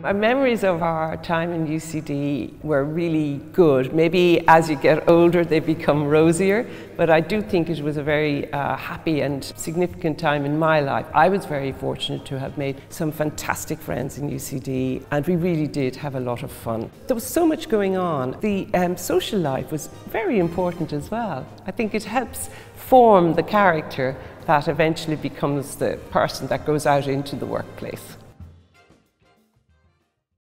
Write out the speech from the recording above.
My memories of our time in UCD were really good. Maybe as you get older they become rosier, but I do think it was a very happy and significant time in my life. I was very fortunate to have made some fantastic friends in UCD, and we really did have a lot of fun. There was so much going on. The social life was very important as well. I think it helps form the character that eventually becomes the person that goes out into the workplace.